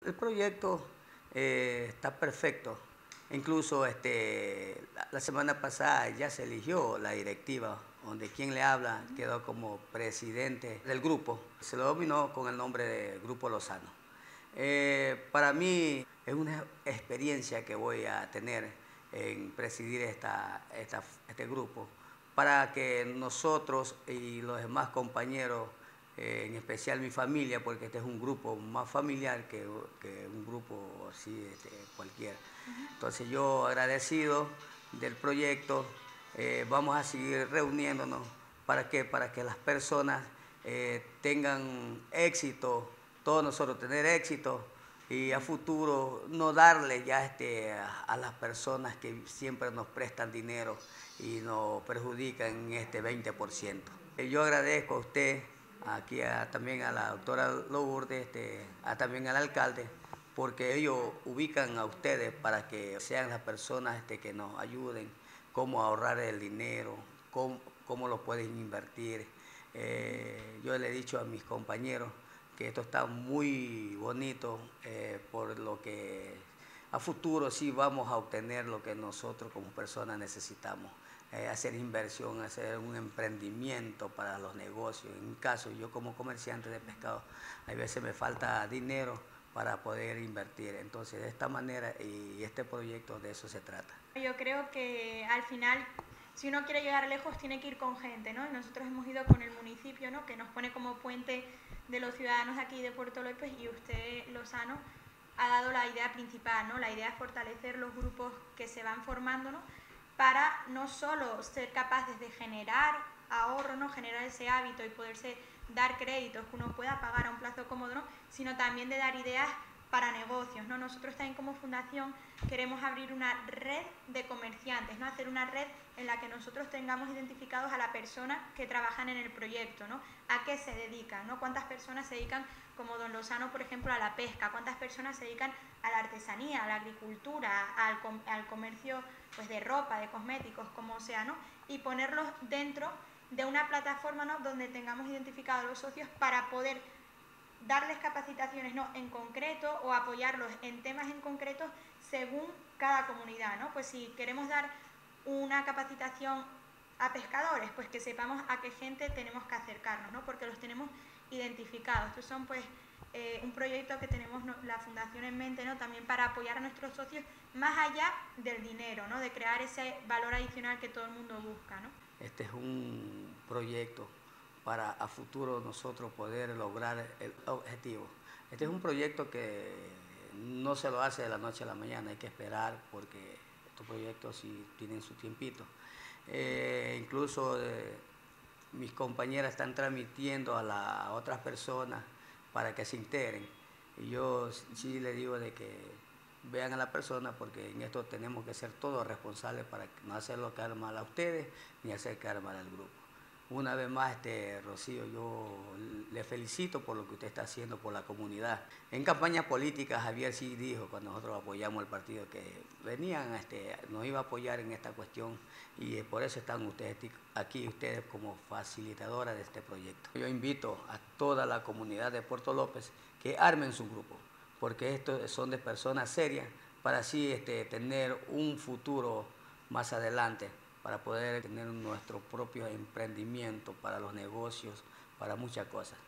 El proyecto está perfecto. Incluso la semana pasada ya se eligió la directiva, donde quien le habla quedó como presidente del grupo. Se lo dominó con el nombre de Grupo Lozano. Para mí es una experiencia que voy a tener en presidir este grupo, para que nosotros y los demás compañeros, en especial mi familia, porque este es un grupo más familiar que un grupo así cualquiera. Entonces yo agradecido del proyecto, vamos a seguir reuniéndonos para que las personas tengan éxito, todos nosotros tener éxito y a futuro no darle ya a las personas que siempre nos prestan dinero y nos perjudican en este 20%. Yo agradezco a usted, aquí también a la doctora Lourdes, también al alcalde, porque ellos ubican a ustedes para que sean las personas que nos ayuden, cómo ahorrar el dinero, cómo lo pueden invertir. Yo le he dicho a mis compañeros que esto está muy bonito, por lo que a futuro sí vamos a obtener lo que nosotros como personas necesitamos. Hacer inversión, hacer un emprendimiento para los negocios. En mi caso, yo como comerciante de pescado, a veces me falta dinero para poder invertir. Entonces, de esta manera y este proyecto de eso se trata. Yo creo que al final, si uno quiere llegar lejos, tiene que ir con gente, ¿no? Y nosotros hemos ido con el municipio, ¿no? Que nos pone como puente de los ciudadanos de aquí de Puerto López, y usted, Lozano, ha dado la idea principal, ¿no? La idea es fortalecer los grupos que se van formando, ¿no? Para no solo ser capaces de generar ahorro, ¿no? Generar ese hábito y poderse dar créditos que uno pueda pagar a un plazo cómodo, ¿no? Sino también de dar ideas para negocios, ¿no? Nosotros también como fundación queremos abrir una red de comerciantes, ¿no? Hacer una red en la que nosotros tengamos identificados a la persona que trabajan en el proyecto, ¿no? A qué se dedican, ¿no? Cuántas personas se dedican, como don Lozano, por ejemplo, a la pesca, cuántas personas se dedican a la artesanía, a la agricultura, al comercio, pues, de ropa, de cosméticos, como sea, ¿no? Y ponerlos dentro de una plataforma, ¿no? Donde tengamos identificados a los socios para poder darles capacitaciones, ¿no? En concreto, o apoyarlos en temas en concreto según cada comunidad, ¿no? Pues si queremos dar una capacitación a pescadores, pues que sepamos a qué gente tenemos que acercarnos, ¿no? Porque los tenemos identificados. Estos son, pues, un proyecto que tenemos, ¿no? La fundación en mente, ¿no? También para apoyar a nuestros socios más allá del dinero, ¿no? De crear ese valor adicional que todo el mundo busca, ¿no? Este es un proyecto para a futuro nosotros poder lograr el objetivo. Este es un proyecto que no se lo hace de la noche a la mañana, hay que esperar porque estos proyectos sí tienen su tiempito. Incluso mis compañeras están transmitiendo a otras personas para que se integren. Y yo sí les digo de que vean a la persona, porque en esto tenemos que ser todos responsables para no hacerlo quedar mal a ustedes ni hacer quedar mal al grupo. Una vez más, Rocío, yo le felicito por lo que usted está haciendo por la comunidad. En campaña política, Javier sí dijo, cuando nosotros apoyamos al partido, que venían, nos iba a apoyar en esta cuestión, y por eso están ustedes aquí, ustedes como facilitadora de este proyecto. Yo invito a toda la comunidad de Puerto López que armen su grupo, porque estos son de personas serias, para así tener un futuro más adelante, para poder tener nuestro propio emprendimiento para los negocios, para muchas cosas.